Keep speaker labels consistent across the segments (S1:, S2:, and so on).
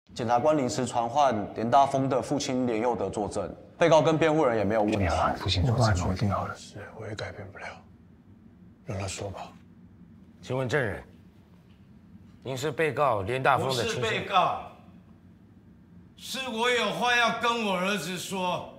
S1: 检察官临时传唤连大峰的父亲连佑德作证，被告跟辩护人也没有问题。
S2: 父亲作证决定好了，
S3: 是我也改变不了，让他说吧。
S4: 请问证人，您是被告连大峰的亲
S5: 不是
S4: 生？
S5: 被告，是我有话要跟我儿子说。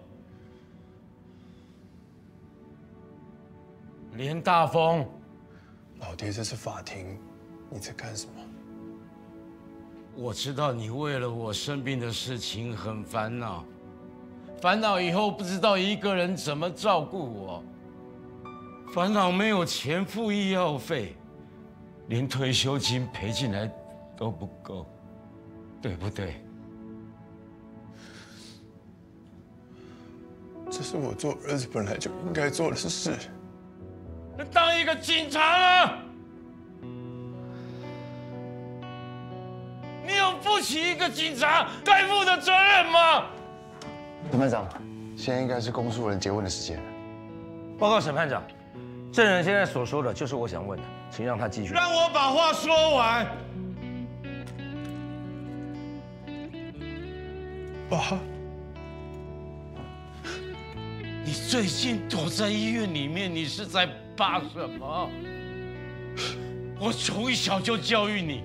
S4: 连大峰，
S3: 老爹，这是法庭，你在干什么？
S5: 我知道你为了我生病的事情很烦恼，烦恼以后不知道一个人怎么照顾我，烦恼没有钱付医药费，连退休金赔进来都不够，对不对？
S3: 这是我做儿子本来就应该做的事。
S5: 当一个警察了，你有负起一个警察该负的责任吗？
S2: 审判长，现在应该是公诉人诘问的时间了。
S4: 报告审判长，证人现在所说的就是我想问的，请让他继续。
S5: 让我把话说完。
S3: 爸，
S5: 你最近躲在医院里面，你是在怕什么？我从小就教育你，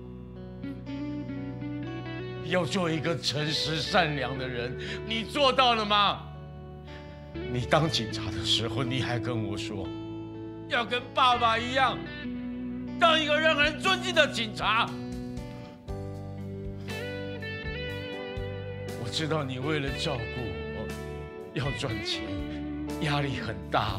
S5: 要做一个诚实善良的人，你做到了吗？你当警察的时候，你还跟我说，要跟爸爸一样，当一个让人尊敬的警察。我知道你为了照顾我，要赚钱，压力很大。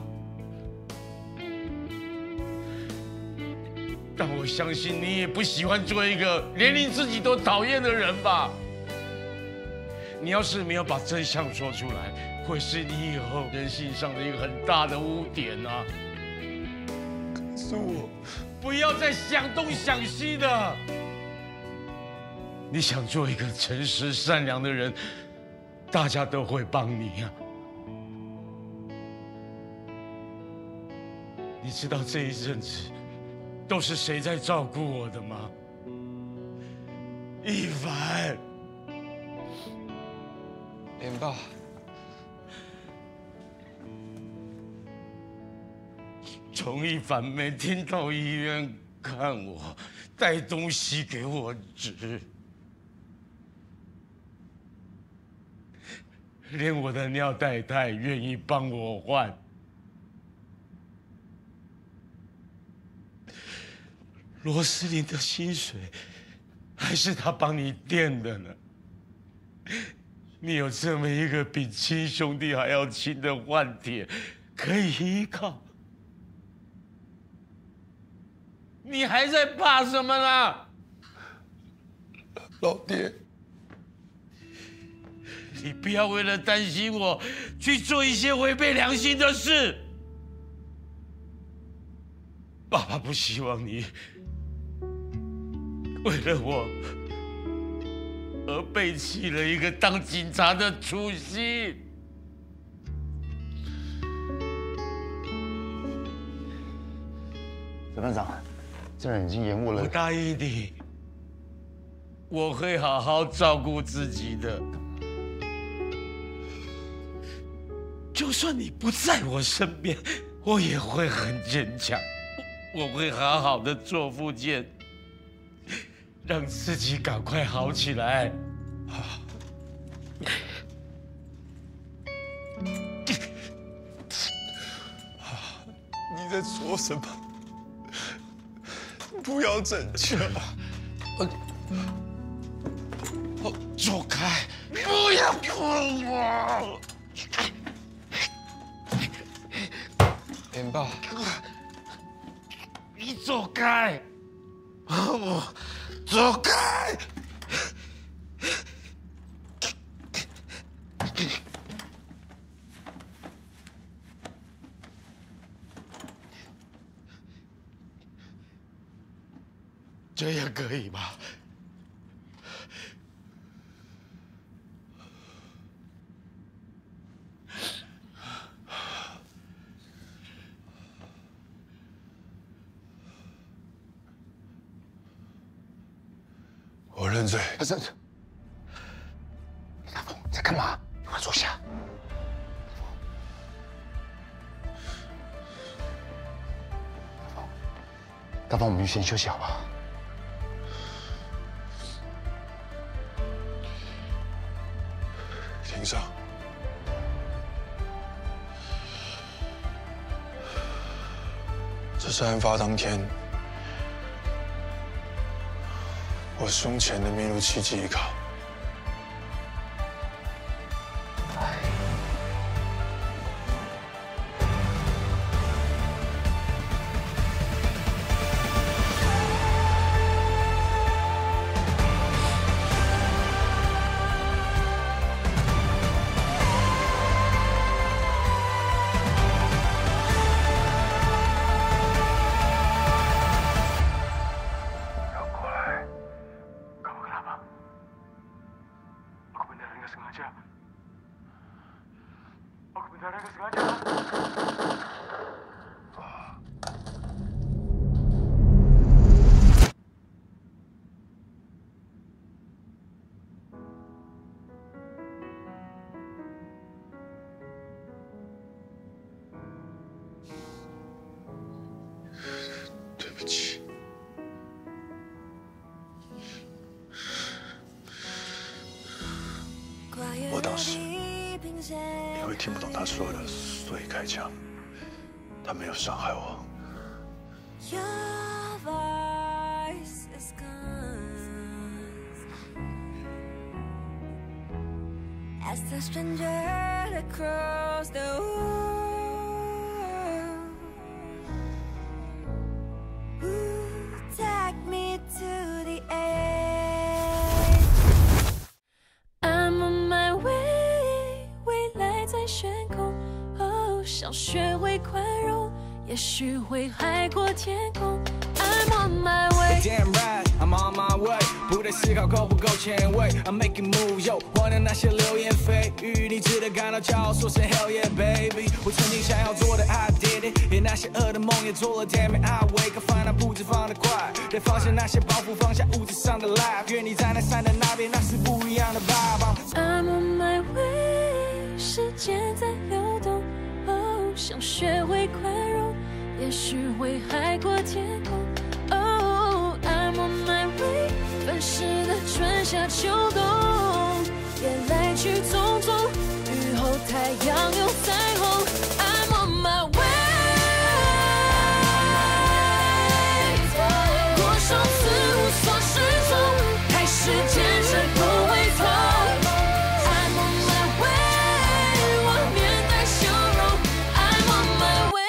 S5: 但我相信你也不喜欢做一个连你自己都讨厌的人吧？你要是没有把真相说出来，会是你以后人性上的一个很大的污点啊！
S3: 可是我
S5: 不要再想东想西的。你想做一个诚实善良的人，大家都会帮你啊。你知道这一阵子都是谁在照顾我的吗？一凡，
S2: 连爸，
S5: 从一凡每天到医院看我，带东西给我吃，连我的尿袋他也愿意帮我换。螺丝林的薪水还是他帮你垫的呢。你有这么一个比亲兄弟还要亲的换铁可以依靠，你还在怕什么呢？
S3: 老爹，
S5: 你不要为了担心我去做一些违背良心的事。爸爸不希望你为了我而背弃了一个当警察的初心。
S2: 审判长，证人已经延误了。
S5: 我答应你，我会好好照顾自己的。就算你不在我身边，我也会很坚强。我会好好的做复健，让自己赶快好起来。
S3: 你在说什么？不要拯救！
S5: 走开！不要碰我！
S2: 连爸，
S5: 你走开！我走开！这样可以吗？
S3: 我认罪。
S2: 是在干嘛？快坐下。大方，我们就先休息好不好？
S3: 庭上，这是案发当天我胸前的密录器记忆卡。 对不起，我当时因为听不懂他说的，所以开枪。他没有伤害我。
S6: As the stranger across the world, take me to the edge. I'm on my way， 未来在悬空，哦，想学会宽容，也许会海阔天空。I'm on my way。Damn
S7: right, I'm on my way。 不再思考够不够前卫 ，I'm making moves， yo， 忘了那些流言蜚语，你值得感到骄傲，说声 Hell yeah baby。我曾经想要做的 I did it， 连那些噩的梦也做了 ，Damn it I wake up， 烦恼步子放得快，得放下那些包袱，放下物质上的 life， 愿你在那山的那边，那是不一样的 vibe。I'm
S6: on my way， 时间在流动，哦，想学会宽容，也许会海阔天空。Oh， I'm on my way。 奔驰的春夏秋冬，也来去匆匆，雨后太阳有彩虹。I'm on my way， 过上次无所适从，还是坚持不回头。I'm on my way， 我面带笑容。I'm on my way。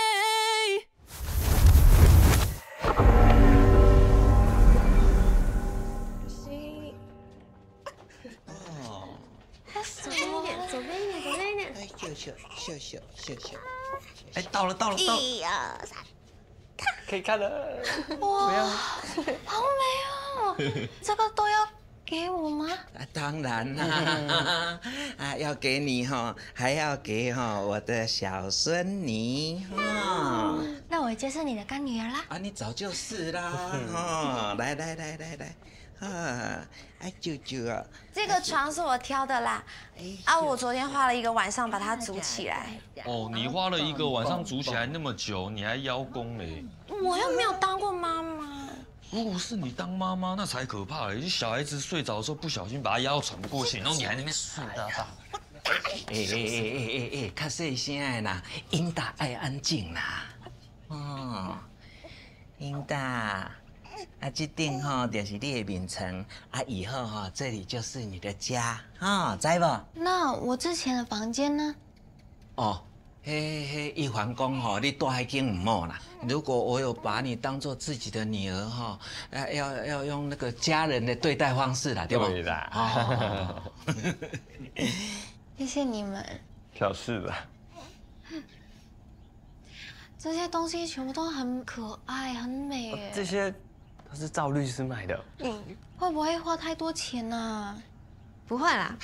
S8: 左边一点，左边一点，左边一点。
S9: 哎，秀。
S10: 哎，到了。
S8: 一二三，
S10: 可以看了。
S8: 哇，好美哦！这个都要给我吗？
S9: 当然啦，啊，要给你哈，还要给我的小孙女哈。
S8: 那我就是你的干女儿啦。
S9: 啊，你早就是啦，来。舅舅啊，
S8: 这个床是我挑的啦。我昨天花了1个晚上把它组起来。
S10: 哦，你花了1个晚上组起来那么久，你还邀功嘞？
S8: 我又没有当过妈妈。
S10: 如果是你当妈妈，那才可怕嘞！就小孩子睡着的时候不小心把他压到喘不过气，然后你还在那边睡到。
S9: 较细声的啦，英达爱安静啦。哦，英达。 这顶就是你的名称，以后这里就是你的家，知不？
S8: 那我之前的房间呢？
S9: 哦，一环讲你住迄间唔好啦。如果我有把你当做自己的女儿要用那个家人的对待方式啦，对吧？
S10: 对啦。
S8: 谢谢你们。
S10: 小事了。
S8: 这些东西全部都很可爱，很美耶。
S10: 这些。 都是赵律师买的。
S8: 会不会花太多钱啊？
S11: 不会啦。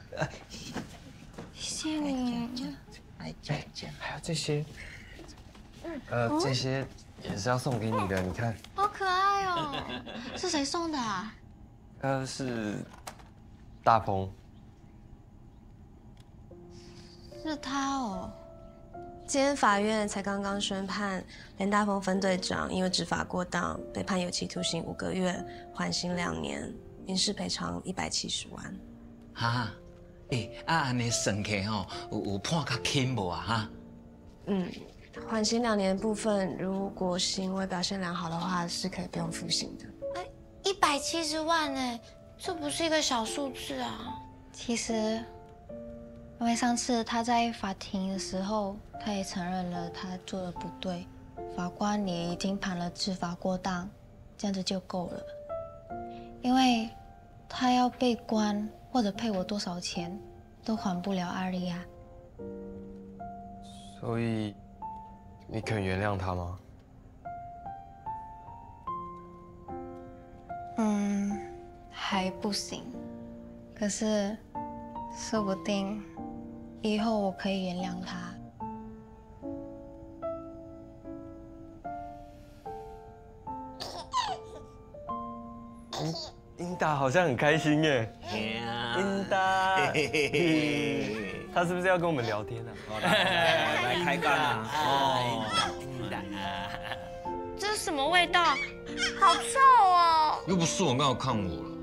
S8: 谢谢你。
S10: 还有这些，这些也是要送给你的，你看。
S8: 好可爱哦！是谁送的啊？
S10: 是大鹏。
S8: 是他哦。今天法院才刚刚宣判，连大峰分队长因为执法过当，被判有期徒刑5个月，缓刑2年，民事赔偿170万。
S9: 哈，安尼算起吼，有判较轻无啊？哈。
S8: 缓刑2年部分，如果行为表现良好的话，是可以不用服刑的。
S11: 170万哎，这不是一个小数字啊。
S12: 其实，因为上次他在法庭的时候，他也承认了他做的不对，法官也已经判了执法过当，这样子就够了。因为他要被关或者赔我多少钱，都还不了阿丽亚。
S13: 所以，你肯原谅他吗？
S12: 还不行，可是说不定以后我可以原谅他。
S13: 英达好像很开心耶。英达，他是不是要跟我们聊天啊？
S9: 来开干啊！
S11: 这是什么味道？好臭哦！
S10: 又不是我，刚好看我了。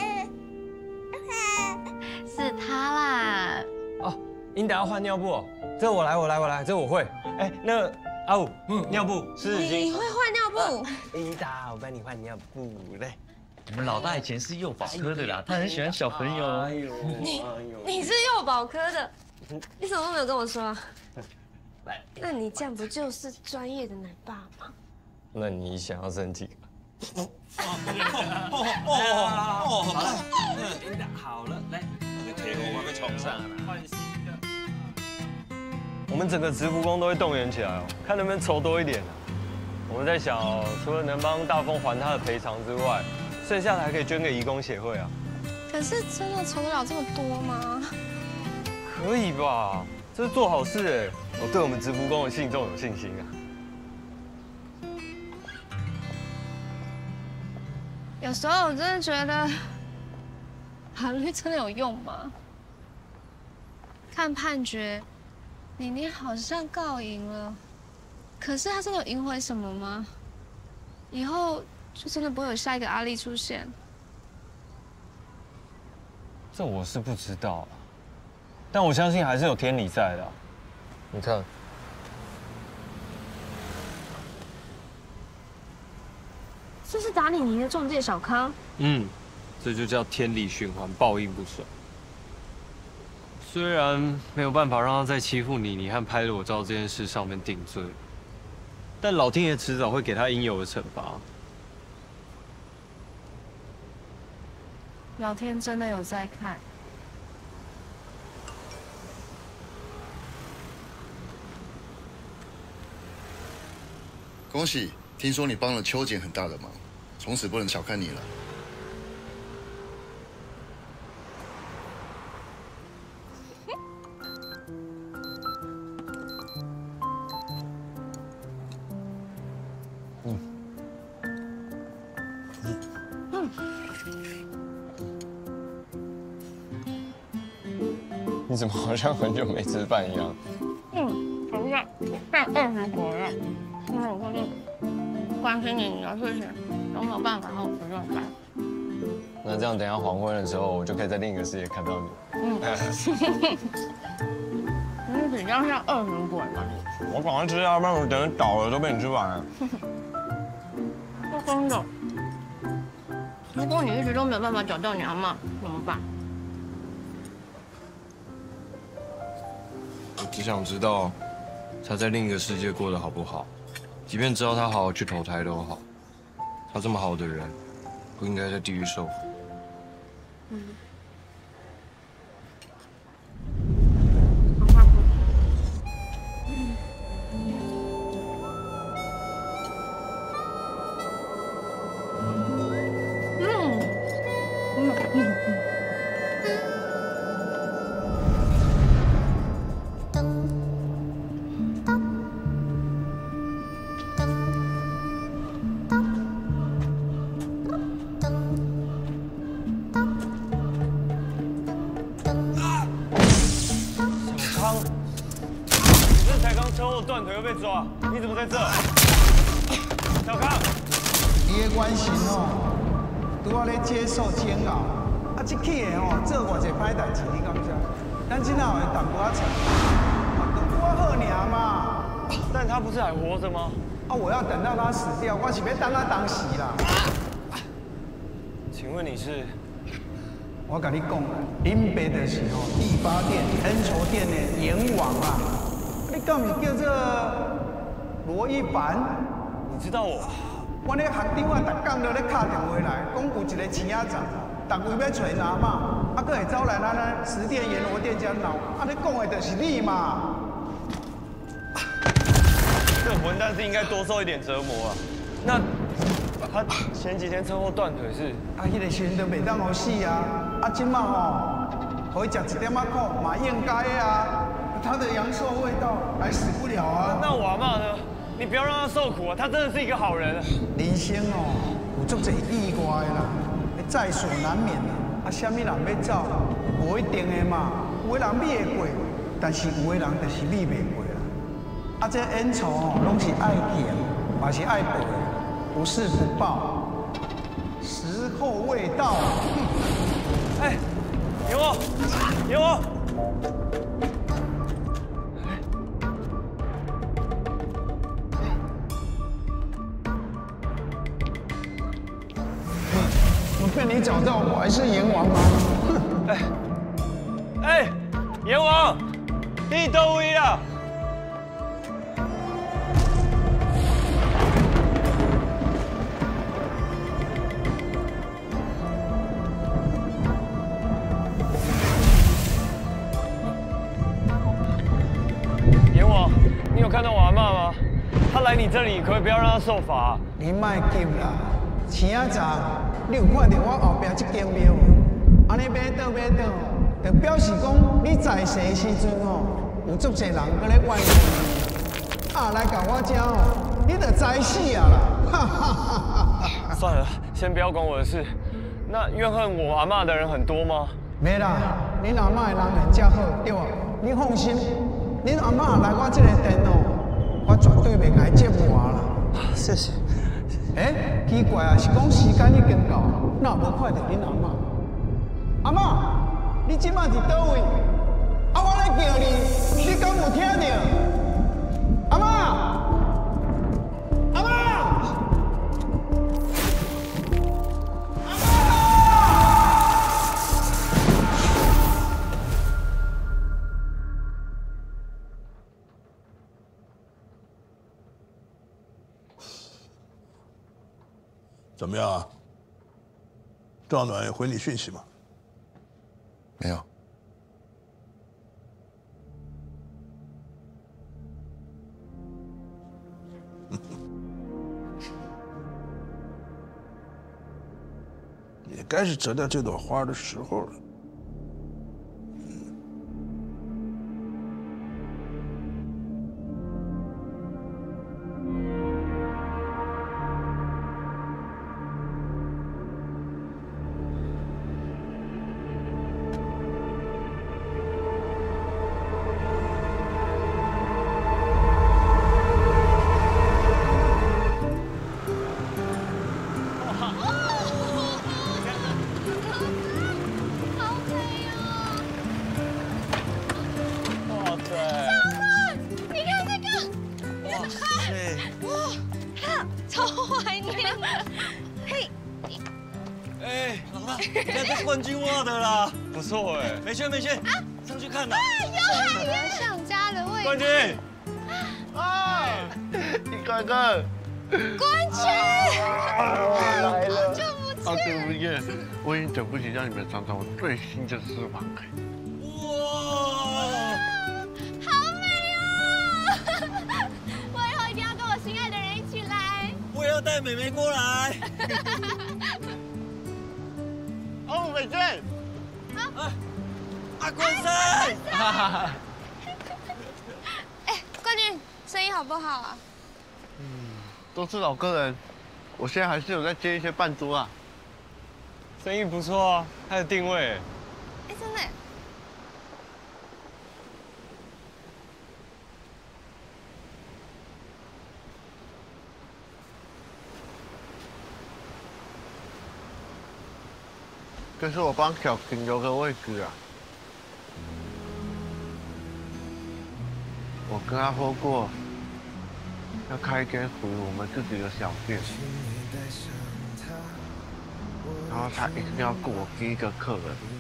S12: 是他啦。
S13: 哦，英达要换尿布哦，这我来，这我会。哎，那个阿武，尿布湿纸巾。
S8: 你会换尿布？
S13: 英达，我帮你换尿布来。
S10: 我们老大以前是幼保科的啦，他很喜欢小朋友。哎呦，
S8: 你是幼保科的，你怎么都没有跟我说啊？
S13: 来，
S8: 那你这样不就是专业的奶爸吗？
S13: 那你想要生几个？
S9: 好了，来，铁锅还没冲上了。
S13: 我们整个直服工都会动员起来哦，看能不能筹多一点啊。我们在想哦，除了能帮大风还他的赔偿之外，剩下的还可以捐给移工协会啊。
S8: 可是真的筹得了这么多吗？
S13: 可以吧？这是做好事哎，我对我们直服工的信众有信心啊。
S8: 有时候我真的觉得，法律真的有用吗？看判决，妮妮好像告赢了，可是她真的有赢回什么吗？以后就真的不会有下一个阿丽出现。
S13: 这我是不知道啦，但我相信还是有天理在的啊。你看。
S8: 这是打妮妮的中介小康。
S13: 这就叫天理循环，报应不爽。虽然没有办法让他在欺负你和拍裸照这件事上面定罪，但老天爷迟早会给他应有的惩罚。
S8: 老天真的有在看。
S2: 恭喜，听说你帮了秋瑾很大的忙，从此不能小看你了。
S13: 你怎么好像很久没吃饭一样？
S8: 等一下，太20国了，因为我最近关心你的事情，都没有办法好好吃饭。
S13: 那这样等一下黄昏的时候，我就可以在另一个世界看到你。
S8: 你比较像20国嘛。
S13: 我赶快吃啊，不然我等人倒了都被你吃完了。
S8: 说真的，如果你一直都没有办法找到你阿嬷，怎么办？
S13: 我只想知道他在另一个世界过得好不好，即便知道他好好去投胎都好。他这么好的人，不应该在地狱受苦。
S14: 货断腿又被抓，你怎么在这？小康，
S15: 伊的原型哦，拄啊咧接受煎熬，啊，即起的哦，做偌济歹代志，你感觉？咱今后会淡薄仔惨，都我好尔嘛。
S14: 但他不是还活着吗？
S15: 啊，我要等到他死掉，我是要等他当死啦。
S14: 请问你是？
S15: 我跟你讲啦，林北的是吼第八店恩仇店的阎王啊，你敢是叫做罗一凡？
S14: 你知道我？
S15: 我咧学长啊，逐工都咧敲电话来，讲有一个钱仔站，逐位要找阿嬷，啊，佫会走来咱10店阎罗店遮闹，啊，你讲的就是你嘛？
S14: 这混蛋是应该多受一点折磨啊！那他前几天车祸断腿是？
S15: 啊，迄个时阵都袂当好死啊！啊，今嘛吼，可以食1点仔苦嘛应该啊。他的阳寿未到，还死不了啊。
S14: 那我阿嬷呢？你不要让他受苦啊！他真的是一个好人。
S15: 人生哦，有足侪意外啦，在所难免啦。啊，什么人要走，无一定的嘛。有的人避会过，但是有的人就是避袂过啦。啊，这恩仇哦，拢是爱见，嘛是爱报的，不是不报，时候未到。
S14: 哎，有我，有我。
S15: 被你找到，我还是阎王吗？
S14: 哎，阎王，你到位了。阎王，你有看到我阿嬷吗？她来你这里，可不可以不要让她受罚？
S15: 你莫急啦，前仔早。你有看到我后壁这间庙无？安尼买倒，就表示讲你在世的时阵哦，有足侪人搁咧怨你。啊，来到我家哦，你就知死啊啦！
S14: 算了，先不要管我的事。那怨恨我阿嬷的人很多吗？
S15: 没啦，恁阿嬷的人缘真好，对吧？你放心，恁阿嬷来我这个店哦，我绝对袂甲伊折磨啦。
S14: 谢谢。
S15: 哎，奇怪啊，是讲时间已经到，哪无看到恁阿嬷？阿嬷，你即摆伫倒位？啊，我来叫你，你敢有听到？阿嬷，阿嬷，阿嬷！
S3: 怎么样啊？赵暖回你讯息吗？
S2: 没有。
S3: 也该是折掉这朵花的时候了。
S10: 冠军挖的啦，
S14: 不错哎，
S10: 没圈，上去看呐。
S8: 有海洋上家的位置。
S14: 冠军，
S2: 你看看，
S8: 冠军，
S2: 来了，
S8: 好久不见。
S2: 好久不见，我已经等不及让你们尝尝我最新的私房菜。
S8: 哇，好美哦！我以后一定要跟我心爱的人一起来。
S10: 我也要带妹妹过来。
S2: 哦，美娟，
S10: 阿冠生，
S8: 哎，冠军，生意好不好啊？
S2: 都是老客人，我现在还是有在接一些伴桌啊。
S14: 生意不错啊，还有定位。
S8: 哎，真的。
S2: 这是我帮小婷留个位置啊。我跟他说过，要开一间属于我们自己的小店，然后他一定要雇我第一个客人。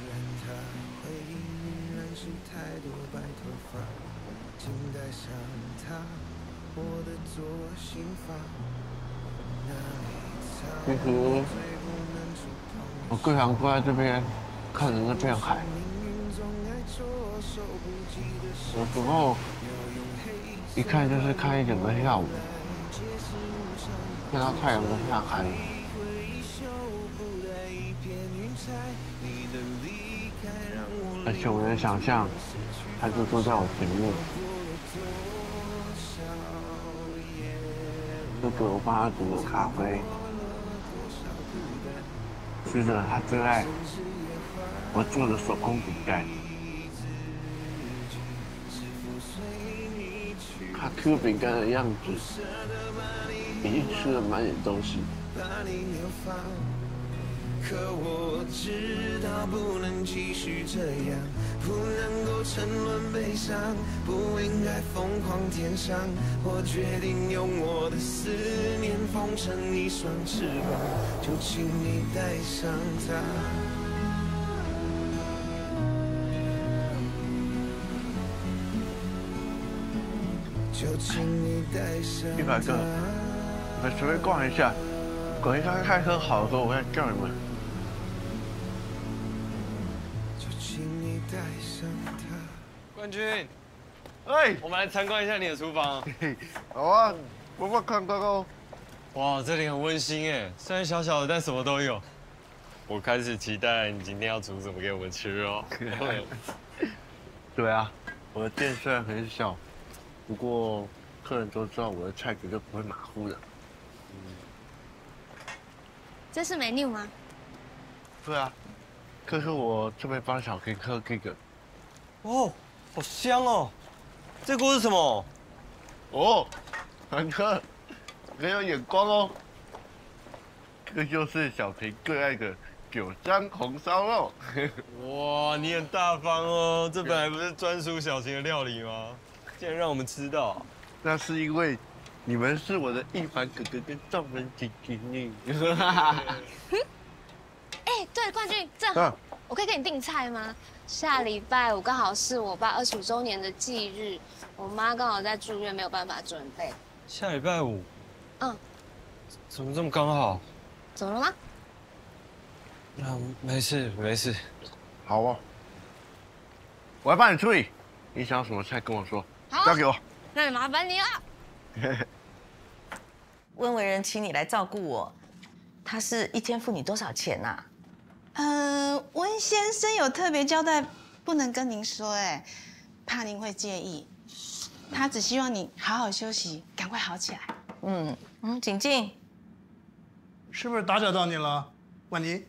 S2: 其实我最常坐在这边看着那片海，有时候一看就是看一整个下午，看到太阳都下山了。而且我能想象，他就坐在我前面，就给我帮他煮的咖啡，吃着他最爱我做的手工饼干。他Q饼干的样子，已经吃了满眼都是。可我知道不能继续这样，不能够沉沦悲伤，不应该疯狂填上。我决定用我的思念缝成一双翅膀，就请你带上它。就请你带上它。100个，我们随便逛一下，等一下开车好的时候，我再叫你们。
S14: 冠军，
S2: 哎，
S14: 我们来参观一下你的厨房。
S2: 好啊，不过看看哦。
S14: 哇，这里很温馨哎，虽然小小的，但什么都有。我开始期待你今天要煮什么给我们吃哦。
S2: 对啊，我的店虽然很小，不过客人都知道我的菜绝对不会马虎的。
S8: 这是 menu 吗？
S2: 对啊，这是我这边帮小 K 刻这个。
S14: 哦，好香哦！这锅是什么？
S2: 哦，韩哥，很有眼光哦。这就是小 K 最爱的9张红烧肉。
S14: 哇，你很大方哦！这本来不是专属小型的料理吗？竟然让我们吃到。
S2: 那是因为你们是我的一凡哥哥跟众人姐姐呢。
S8: 哎，对，冠军，正好，我可以给你订菜吗？下礼拜5刚好是我爸25周年的忌日，我妈刚好在住院，没有办法准备。
S14: 下礼拜5？
S8: 嗯。
S14: 怎么这么刚好？
S8: 怎么了吗？
S14: 没事没事。
S2: 好哦，我来帮你处理。你想要什么菜跟我说，交给我。
S8: 那麻烦你了。
S16: 温为人请你来照顾我，他是一天付你多少钱呐？
S17: 温先生有特别交代，不能跟您说，怕您会介意。他只希望你好好休息，赶快好起来。
S16: 景静，
S15: 是不是打搅到你了，婉妮？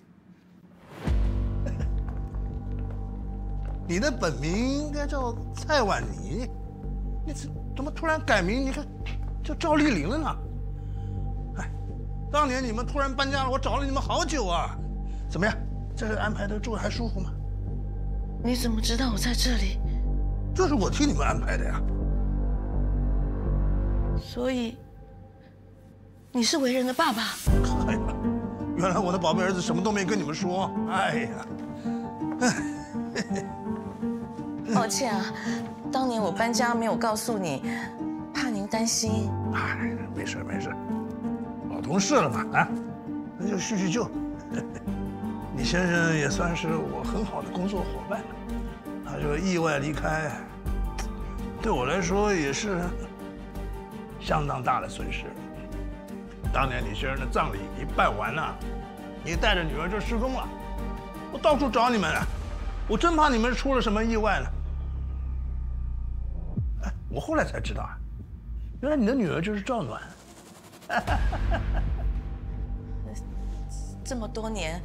S15: 你的本名应该叫蔡婉妮，你怎么突然改名？你看，叫赵丽玲了呢？哎，当年你们突然搬家了，我找了你们好久啊。怎么样？这个安排的住还舒服吗？
S16: 你怎么知道我在这里？
S15: 这是我替你们安排的呀。
S16: 所以，你是为人的爸爸？
S15: 哎呀，原来我的宝贝儿子什么都没跟你们说。哎呀，
S16: 抱歉啊，当年我搬家没有告诉你，怕您担心。
S15: 哎，没事没事，老同事了嘛，啊，那就叙叙旧。你先生也算是我很好的工作伙伴，他就意外离开，对我来说也是相当大的损失。当年你先生的葬礼一办完了，你带着女儿就失踪了，我到处找你们，我真怕你们出了什么意外呢。哎，我后来才知道啊，原来你的女儿就是赵暖。
S16: 这么多年，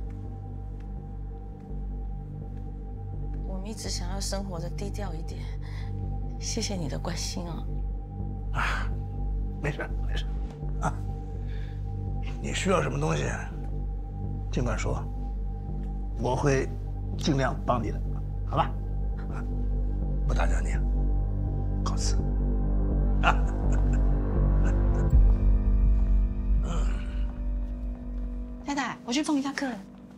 S16: 我们一直想要生活的低调一点。谢谢你的关心啊！
S15: 啊，没事没事，啊，你需要什么东西，尽管说， 我会尽量帮你的，好吧？不打扰你了，告辞。
S17: 太太，我去送一下客人。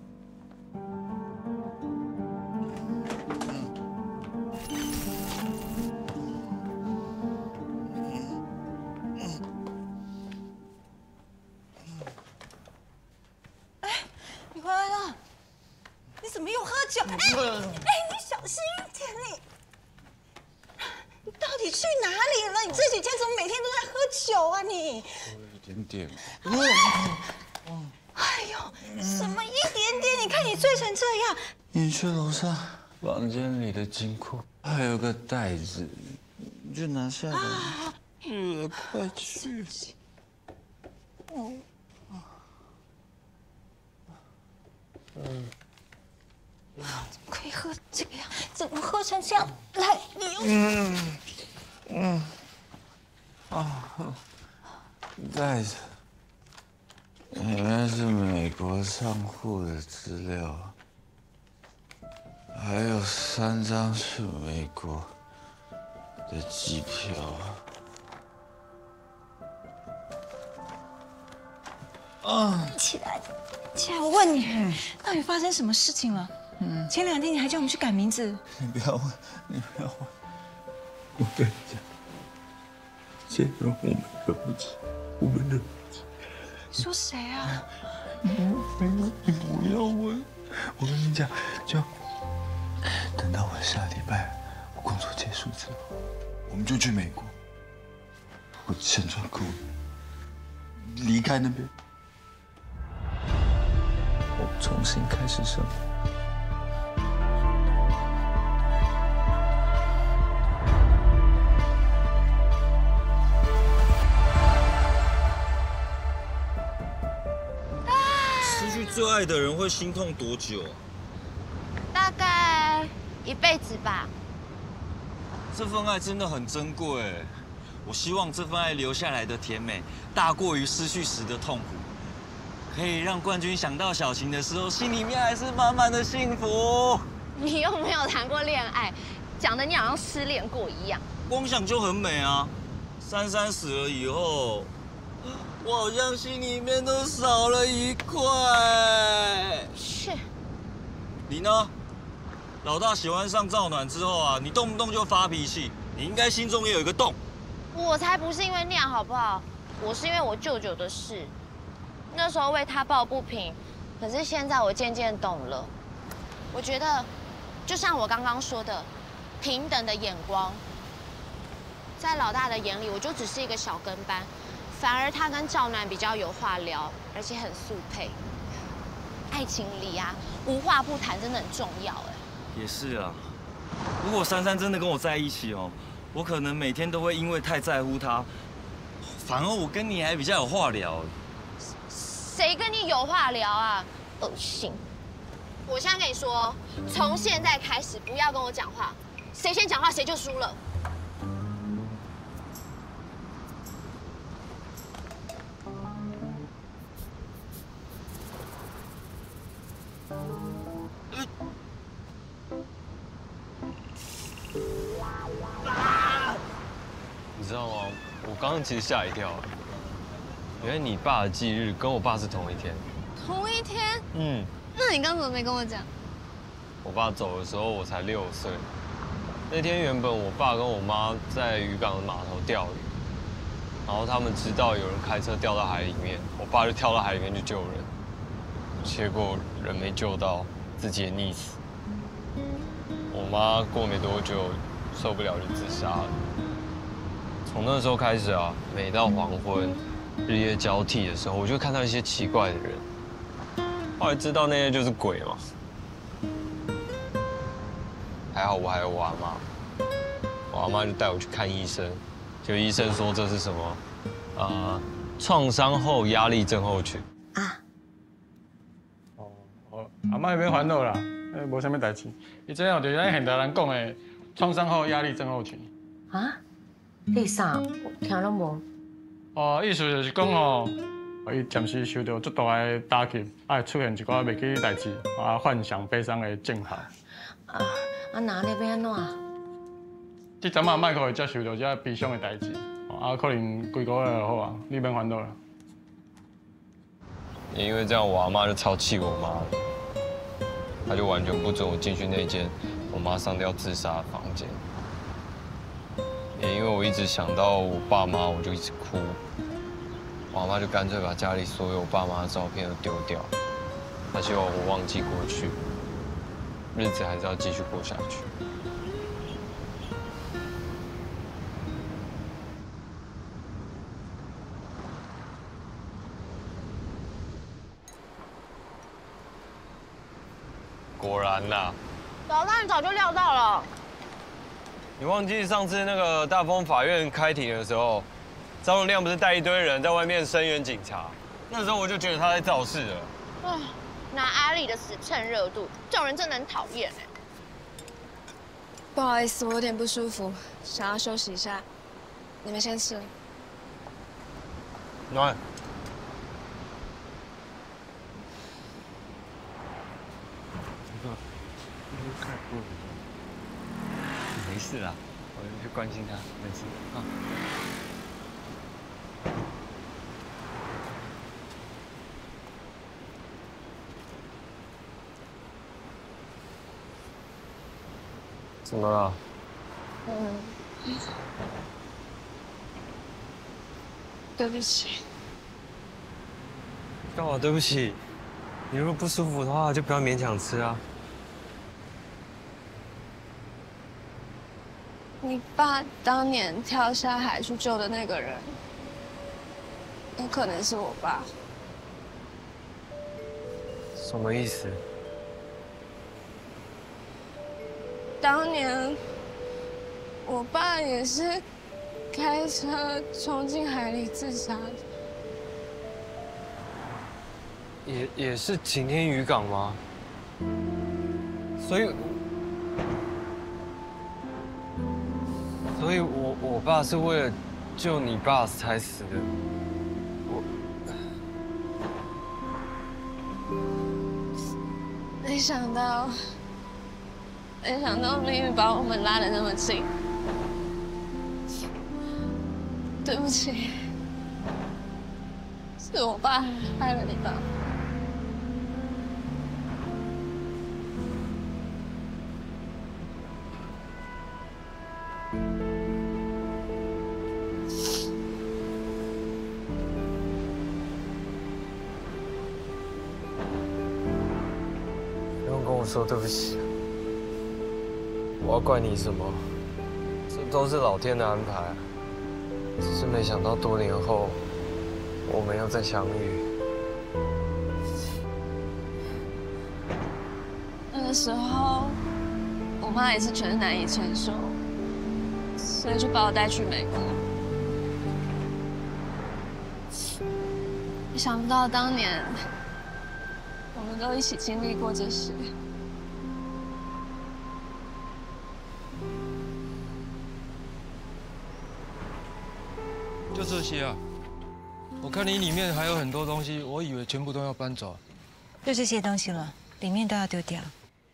S16: 你回来了，你怎么又喝酒？哎，你小心一点你到底去哪里了？你这几天怎么每天都在喝酒啊你？
S10: 一点点。
S16: 哎呦，什么一点点？你看你醉成这样。
S10: 你去楼上房间里的金库，还有个袋子，你就拿下来。快去。
S16: 怎么可以喝这个呀？怎么喝成这样？来，你又……
S10: 袋子里面是美国账户的资料，还有3张去美国的机票。
S16: 起来，起来！我问你，到底发生什么事情了？前2天你还叫我们去改名字。
S10: 你不要问，你不要问。我跟你讲，既然我们惹不起，我们惹不起。
S16: 说谁啊？
S10: 没有，你不要问。我跟你讲，就等到我下礼拜我工作结束之后，我们就去美国。我钱赚够了，离开那边，我重新开始生活。
S18: 最爱的人会心痛多久？
S11: 大概一辈子吧。
S18: 这份爱真的很珍贵，我希望这份爱留下来的甜美，大过于失去时的痛苦，可以让冠军想到小晴的时候，心里面还是满满的幸福。
S11: 你又没有谈过恋爱，讲的你好像失恋过一样。
S18: 光想就很美啊！珊珊死了以后。我好像心里面都少了一块。
S11: 是。
S18: 你呢？老大喜欢上赵暖之后啊，你动不动就发脾气，你应该心中也有一个洞。
S11: 我才不是因为那样好不好？我是因为我舅舅的事，那时候为他抱不平，可是现在我渐渐懂了。我觉得，就像我刚刚说的，平等的眼光，在老大的眼里，我就只是一个小跟班。反而他跟赵楠比较有话聊，而且很速配。爱情里啊，无话不谈真的很重要哎。
S18: 也是啊，如果珊珊真的跟我在一起哦，我可能每天都会因为太在乎她，反而我跟你还比较有话聊。
S11: 谁跟你有话聊啊？恶心！我现在跟你说，从现在开始不要跟我讲话，谁先讲话谁就输了。
S13: 你知道吗？我刚刚其实吓一跳，原来你爸的忌日跟我爸是同一天。
S8: 同一天？那你刚怎么没跟我讲？
S13: 我爸走的时候我才6岁。那天原本我爸跟我妈在渔港的码头钓鱼，然后他们知道有人开车掉到海里面，我爸就跳到海里面去救人，结果人没救到，自己也溺死。我妈过没多久受不了就自杀了。从那时候开始啊，每到黄昏、日夜交替的时候，我就看到一些奇怪的人。后来知道那些就是鬼嘛。还好我还有我阿妈，我阿妈就带我去看医生，就医生说这是什么，创伤后压力症候群。
S19: 阿妈免烦恼啦，无啥物代志。伊这样就是咱现代人讲的创伤后压力症候群。
S20: 啊？你啥？听拢无？
S19: 意思就是讲伊暂时受到足大的打击，会出现一寡袂记的代志，幻想悲伤的症候。
S16: 那要变安怎？
S19: 即阵啊，莫可会接受到这悲伤的代志，可能几个月就好啊，你免烦恼啦。
S13: 也因为这样，我阿妈就超气我妈了，她就完全不准我进去那间我妈上吊自杀的房间。也因为我一直想到我爸妈，我就一直哭。我阿妈就干脆把家里所有我爸妈的照片都丢掉，她希望我忘记过去，日子还是要继续过下去。果然啦，
S11: 老大你早就料到了。
S13: 你忘记上次那个大丰法院开庭的时候，张荣亮不是带一堆人在外面声援警察？那时候我就觉得他在造势了。
S11: 唉，拿阿里的死蹭热度，这种人真的很讨厌哎。
S8: 不好意思，我有点不舒服，想要休息一下。你们先吃。
S13: 暖。没事啦，我就去关心他，没事啊。怎么了？
S8: 对不起。
S13: 干嘛对不起？你如果不舒服的话，就不要勉强吃啊。
S8: 你爸当年跳下海去救的那个人，有可能是我爸。
S13: 什么意思？
S8: 当年我爸也是开车冲进海里自杀的。
S13: 也是晴天渔港吗？所以我爸是为了救你爸才死的。
S8: 没想到命运把我们拉得那么近。对不起，是我爸害了你爸。
S13: 不用跟我说对不起，我要怪你什么？这都是老天的安排，只是没想到多年后我们又再相遇。
S8: 那个时候，我妈也是觉得难以承受，所以就把我带去美国。没想不到当年我们都一起经历过这些。
S20: 就这些啊！我看你里面还有很多东西，我以为全部都要搬走。
S16: 就这些东西了，里面都要丢掉。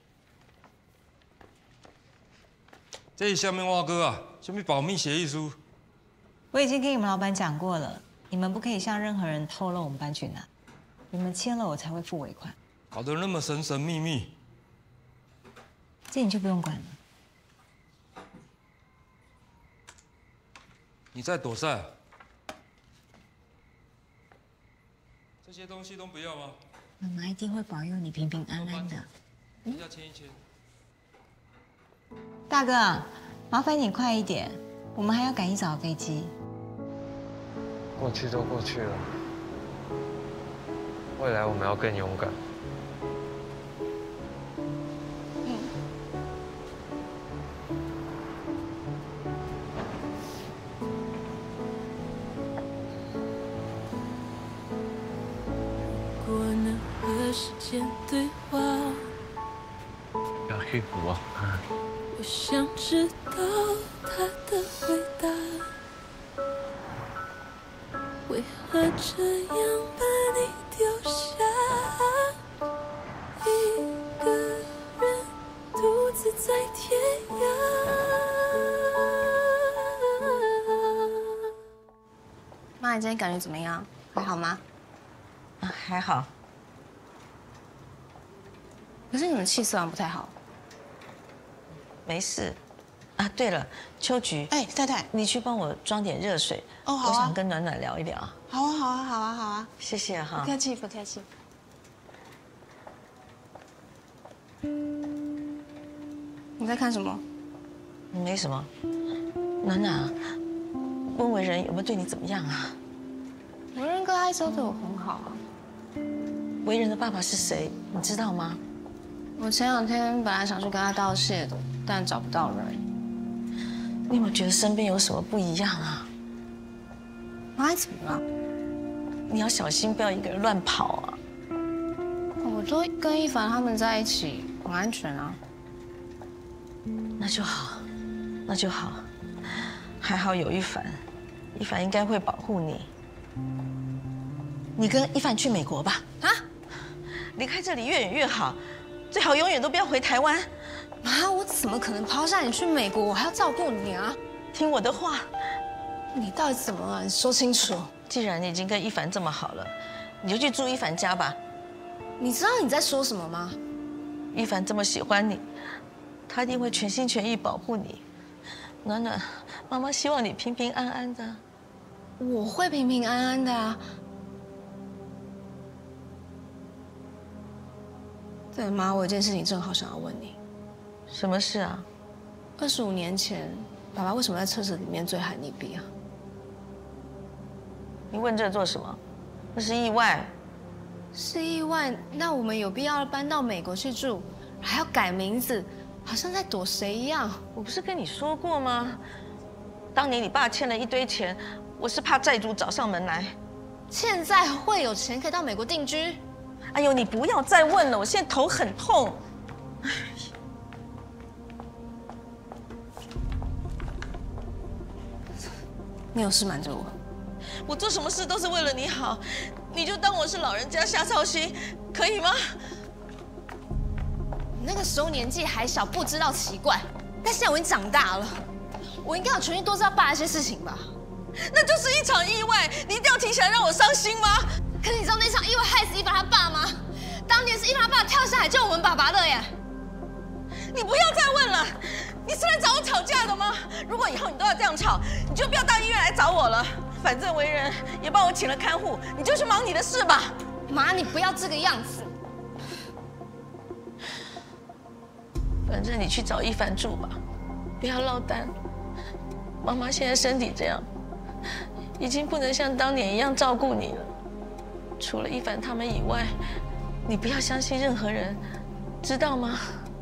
S20: 这是下面挖哥啊，什么保密协议书？
S16: 我已经跟你们老板讲过了，你们不可以向任何人透露我们搬去哪。你们签了，我才会付尾款。
S20: 搞得那么神神秘秘，
S16: 这你就不用管了。
S20: 你在躲债啊？这些东西都不要吗？
S16: 妈妈一定会保佑你平平安安的。
S20: 要签一签。
S16: 大哥，麻烦你快一点，我们还要赶一早飞机。
S13: 过去都过去了，未来我们要更勇敢。
S6: 如果能和时间对话，
S13: 不要幸福啊！
S6: 我想知道他的回答。 为何这样把你丢下？一个人独自在天涯。
S8: 妈，你今天感觉怎么样？还好吗？
S16: 还好。
S8: 可是你们气色好像不太好。
S16: 没事。啊，对了，秋菊，
S17: 哎，太太，
S16: 你去帮我装点热水。
S17: 哦，好啊。
S16: 我想跟暖暖聊一聊。
S17: 好啊，好啊，好啊，好啊。
S16: 谢谢哈。
S17: 不客气，不客气。
S8: 你在看什么？
S16: 没什么。暖暖，温为人有没有对你怎么样啊？
S8: 为人哥他一直都对我很好啊。
S16: 为人的爸爸是谁？你知道吗？
S8: 我前2天本来想去跟他道谢的，但找不到人。
S16: 你有没有觉得身边有什么不一样啊？
S8: 妈，你怎么了？
S16: 你要小心，不要一个人乱跑啊！
S8: 我都跟一凡他们在一起，很安全啊。
S16: 那就好，那就好。还好有一凡，一凡应该会保护你。你跟一凡去美国吧。啊？离开这里越远越好，最好永远都不要回台湾。
S8: 妈，我怎么可能抛下你去美国？我还要照顾你啊！
S16: 听我的话。
S8: 你到底怎么了？你说清楚。
S16: 既然你已经跟一凡这么好了，你就去住一凡家吧。
S8: 你知道你在说什么吗？
S16: 一凡这么喜欢你，他一定会全心全意保护你。暖暖，妈妈希望你平平安安的。
S8: 我会平平安安的啊。对，妈，我有件事情正好想要问你。
S16: 什么事啊
S8: ？25年前，爸爸为什么在厕所里面醉海溺毙啊？
S16: 你问这做什么？那是意外。
S8: 是意外？那我们有必要搬到美国去住，还要改名字，好像在躲谁一样。
S16: 我不是跟你说过吗？当年你爸欠了一堆钱，我是怕债主找上门来。
S8: 现在会有钱可以到美国定居？
S16: 哎呦，你不要再问了，我现在头很痛。
S8: 你有事瞒着我？
S16: 我做什么事都是为了你好，你就当我是老人家瞎操心，可以吗？
S8: 你那个时候年纪还小，不知道奇怪，但现在我已经长大了，我应该有权利多知道爸一些事情吧？
S16: 那就是一场意外，你一定要停下来让我伤心吗？
S8: 可是你知道那场意外害死一凡他爸吗？当年是一凡他爸跳下来救我们爸爸的耶！
S16: 你不要再问了，你是来找我吵架的吗？如果以后你都要这样吵，你就不要到医院来找我了。反正为人也帮我请了看护，你就去忙你的事吧。
S8: 妈，你不要这个样子。
S16: 反正你去找一凡住吧，不要落单。妈妈现在身体这样，已经不能像当年一样照顾你了。除了一凡他们以外，你不要相信任何人，知道吗？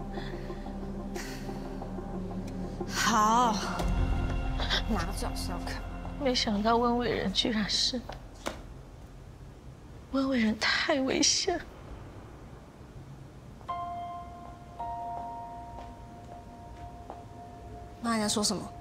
S8: 好，拿最好是要看。
S16: 没想到温伟人居然是温伟人，太危险。
S8: 妈，你在说什么？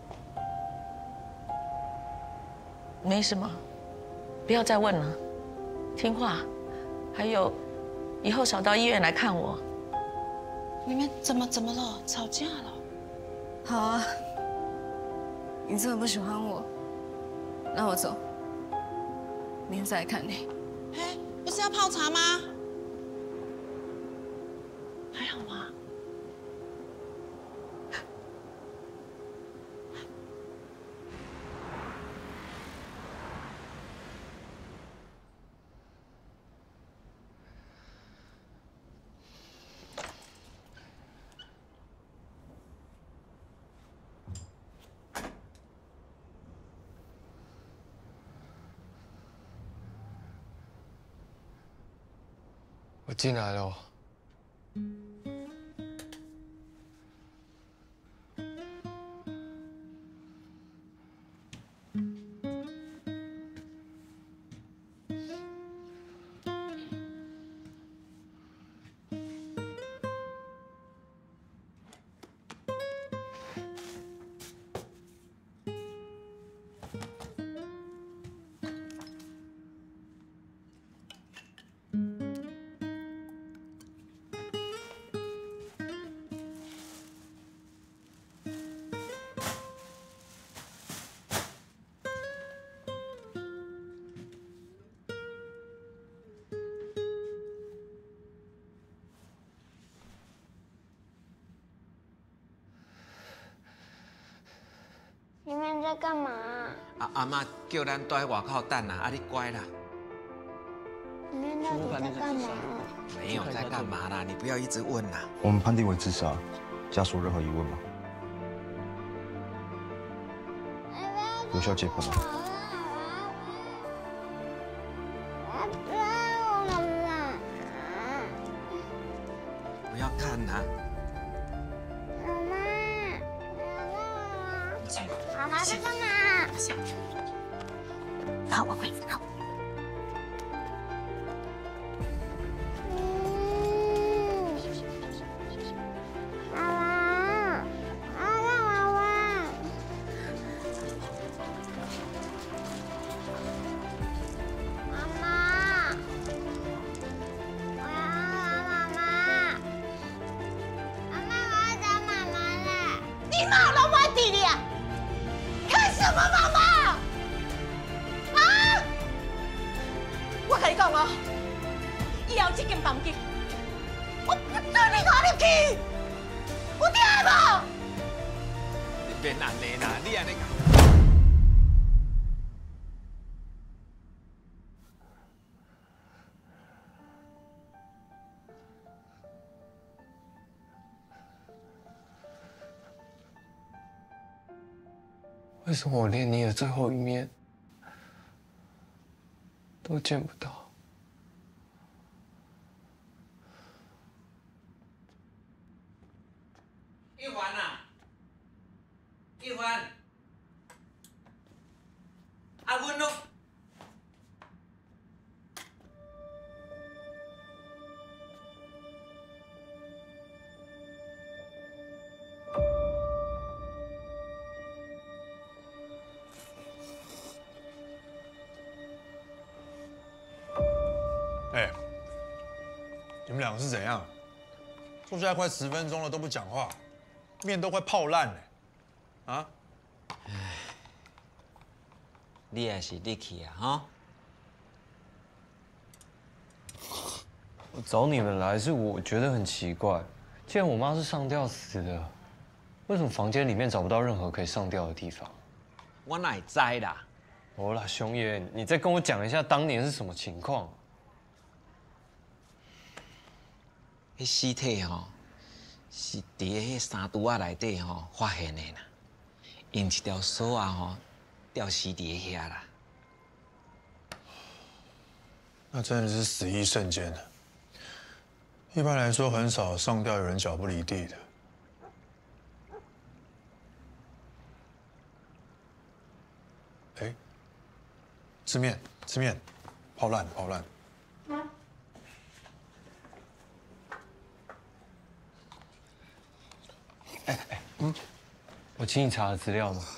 S16: 没什么，不要再问了，听话。还有，以后少到医院来看我。
S17: 你们怎么了？吵架了？
S8: 好啊，你这么不喜欢我，那我走，明天再来看你。
S17: 哎，不是要泡茶吗？
S16: 还好吗？
S20: 我进来了。
S21: 在干嘛？
S9: 阿妈叫咱待外口等啦，你乖啦。
S21: 里面到底在干嘛？
S9: 没有在干嘛啦，你不要一直问啦。
S10: 我们判定为自杀，家属有任何疑问吗？有需要解剖吗？
S9: 不要看啦。
S21: 妈妈在干嘛？好，我会好。
S13: 为什么我连你的最后一面都见不到？
S9: 一环啊，一环，阿文咯。
S3: 哎，你们两个是怎样？坐下来快10分钟了都不讲话，面都快泡烂了，啊？
S9: 你也是力气啊，哈！
S13: 我找你们来是我觉得很奇怪，既然我妈是上吊死的，为什么房间里面找不到任何可以上吊的地方？
S9: 我哪会知啦？
S13: 好啦，兄爷，你再跟我讲一下当年是什么情况？
S9: 迄尸体吼，是伫迄三拄仔内底吼发现的啦，因一条锁啊吼吊死伫遐啦。
S3: 那真的是死意瞬间了。一般来说，很少上吊有人脚不离地的。哎，吃面，吃面，泡烂，泡烂。
S13: 我请你查了资料吗？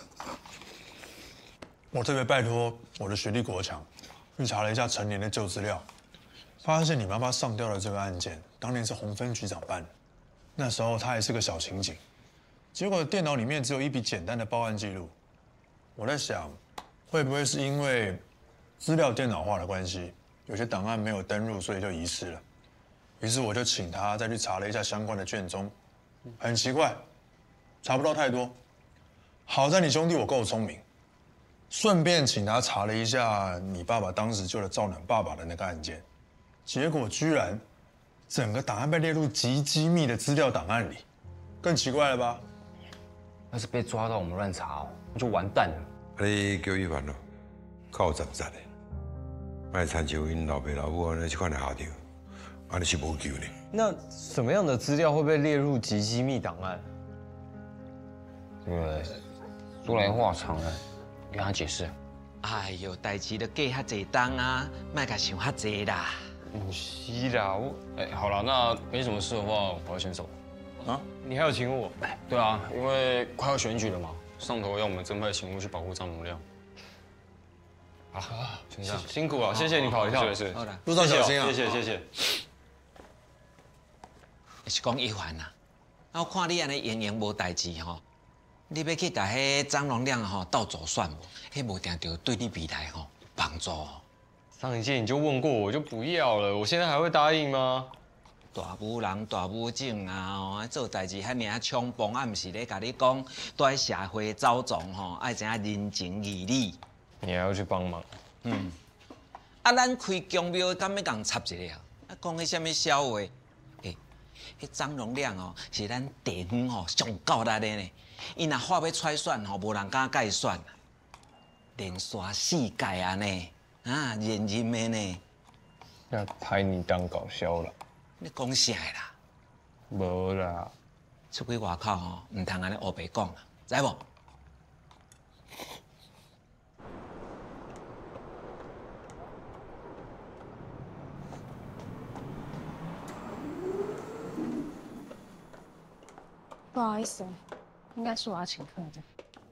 S3: 我特别拜托我的学弟国强去查了一下陈年的旧资料，发现你妈妈上吊的这个案件，当年是洪分局长办的，那时候他还是个小刑警，结果电脑里面只有一笔简单的报案记录。我在想，会不会是因为资料电脑化的关系，有些档案没有登录，所以就遗失了。于是我就请他再去查了一下相关的卷宗，很奇怪，查不到太多。好在你兄弟我够聪明，顺便请他查了一下你爸爸当时救了赵暖爸爸的那个案件，结果居然整个档案被列入极机密的资料档案里，更奇怪了吧？
S22: 要是被抓到我们乱查哦，那就完蛋了。
S23: 你叫伊完咯，靠站站的，卖参照因老爸老母安尼这款的下场，安尼是无救的。
S13: 那什么样的资料会被列入极机密档案？
S22: 这个说来话长了，我跟他解释。
S9: 哎呦，代志都过遐济档啊，莫甲想遐济啦。
S22: 不是啦，好了，那没什么事的话，我要先走。
S13: 啊？你还要请我？
S22: 对啊，因为快要选举了嘛，上头要我们增派勤务去保护张荣亮。
S13: 啊，先这样，辛苦了，谢谢你跑一趟。
S22: 是，
S3: 路上小心啊！
S13: 谢谢谢谢。
S9: 是讲一环呐，我看你安尼闲闲无代志吼，你要去甲迄张荣亮吼斗助选无？迄无定着对你未来吼有帮助哦。
S13: 上一届你就问过我，就不要了，我现在还会答应吗？
S9: 大武人、大武种啊，做代志遐尔冲崩，啊，毋是咧甲你讲，在社会走动吼，爱知影人情义理。
S13: 你还要去帮忙？
S9: 啊，咱开公庙，敢要共插一个啊？啊，讲迄什么笑话？迄张荣亮哦，是咱地方吼上够力的呢。伊若话要出选吼，无人敢甲伊选，连刷4届啊呢，啊，认认的呢。
S13: 要拍你当搞笑了？
S9: 你讲啥啦？
S13: 无啦。
S9: 出去外口吼，唔通安尼黑白讲啦，知无？
S8: 不好意思，应该是我要请客的。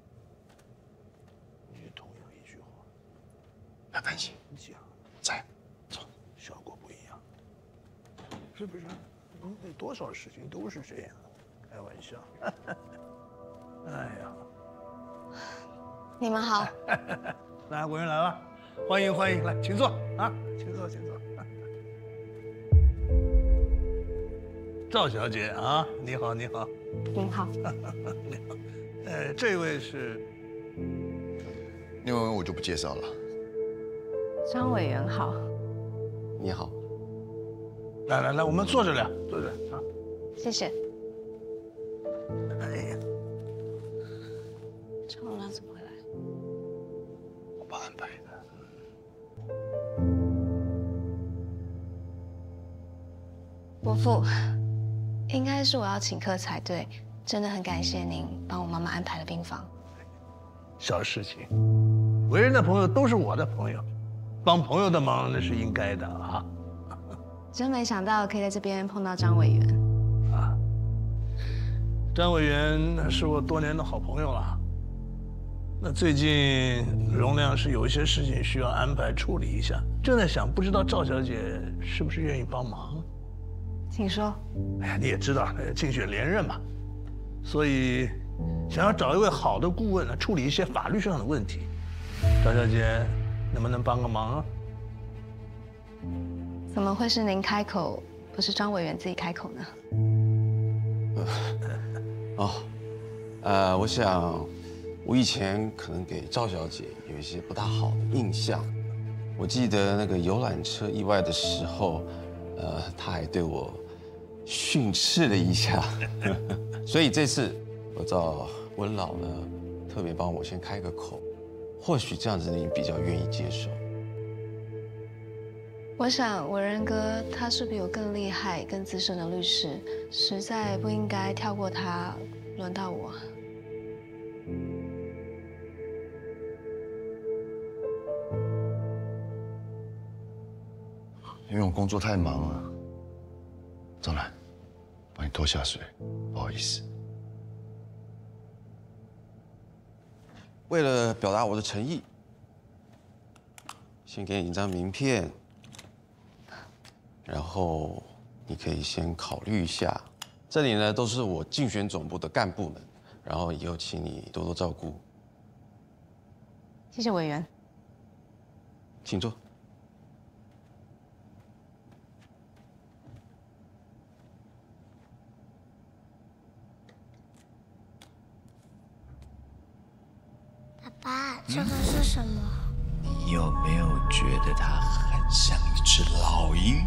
S1: 也同样一句话，不要担心，讲在，走，效果不一样，是不是？多少事情都是这样，开玩笑。哎呀，
S12: 你们好。
S1: 来，委员来了，欢迎欢迎，来，请坐啊，请坐请坐。赵小姐啊，你好你好。
S8: 您好。
S1: 你好。这位是，
S4: 另外我就不介绍了。
S8: 张委员好。
S4: 你好。
S1: 来来来，我们坐着聊，坐着啊。
S8: 谢谢。
S1: 哎呀，
S8: 赵老怎么回来？
S1: 我爸安排的。
S12: 伯父，应该是我要请客才对，真的很感谢您帮我妈妈安排了病房。
S1: 小事情，为人的朋友都是我的朋友，帮朋友的忙那是应该的啊。
S12: 真没想到可以在这边碰到张委员。
S1: 啊，张委员是我多年的好朋友了。那最近荣亮是有一些事情需要安排处理一下，正在想，不知道赵小姐是不是愿意帮忙？
S12: 请说。
S1: 哎呀，你也知道，竞选连任嘛，所以想要找一位好的顾问来处理一些法律上的问题。赵小姐，能不能帮个忙啊？
S12: 怎么会是您开口，不是张委员自己开口呢？
S4: 我想我以前可能给赵小姐有一些不大好的印象。我记得那个游览车意外的时候，她还对我训斥了一下。所以这次我找温老呢，特别帮我先开个口，或许这样子你比较愿意接受。
S12: 我想伟仁哥他是比我更厉害、更资深的律师，实在不应该跳过他，轮到我。
S4: 因为我工作太忙了，张兰，帮你拖下水，不好意思。为了表达我的诚意，先给你一张名片。然后你可以先考虑一下，这里呢都是我竞选总部的干部们，然后以后请你多多照顾。
S12: 谢谢委员，
S4: 请坐。
S21: 爸爸，这个是什么？
S22: 你有没有觉得它很像一只老鹰？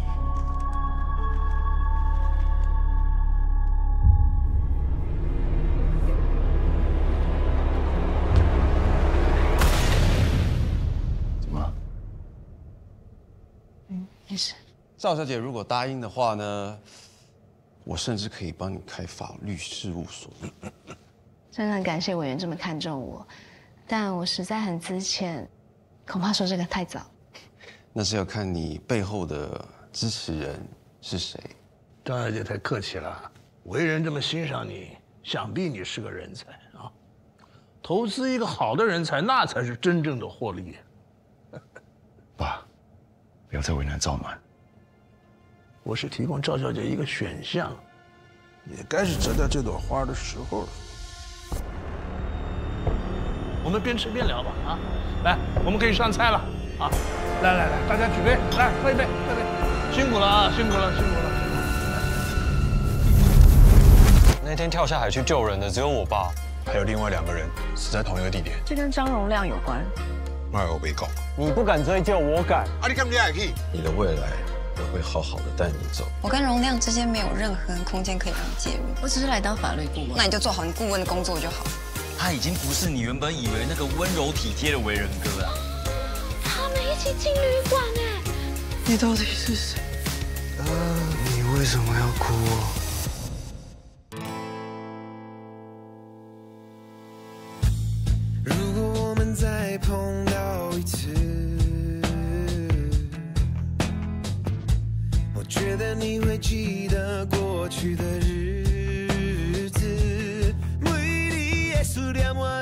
S12: 没事。
S4: 赵小姐如果答应的话呢，我甚至可以帮你开法律事务所。
S12: 真的很感谢委员这么看重我，但我实在很资浅，恐怕说这个太早。
S4: 那是要看你背后的支持人是谁。
S1: 张小姐太客气了，为人这么欣赏你，想必你是个人才啊。投资一个好的人才，那才是真正的获利。
S4: 爸，不要再为难赵暖。
S1: 我是提供赵小姐一个选项，也该是折掉这朵花的时候了。我们边吃边聊吧，啊！来，我们可以上菜了，啊！来来来，大家举杯，来喝一杯，喝一杯。辛苦了啊，辛苦了，辛苦了，辛苦了。
S13: 那天跳下海去救人的只有我爸，
S3: 还有另外2个人死在同一个地点。
S5: 这跟张荣亮有关。
S3: 那我没讲。
S13: 你不敢追究，我敢。
S23: 啊，你敢不敢去？
S4: 你的未来，我会好好的带你走。
S7: 我跟荣亮之间没有任何空间可以让你介入。
S5: 我只是来当法律顾问。
S7: 那你就做好你顾问的工作就好。
S18: 他已经不是你原本以为那个温柔体贴的为人哥了。
S6: 他们一起进旅馆哎！
S10: 你到底是谁？你为什么要哭啊？
S2: 如果我们再碰到一次，我觉得你会记得过去的日子，每日的思念我。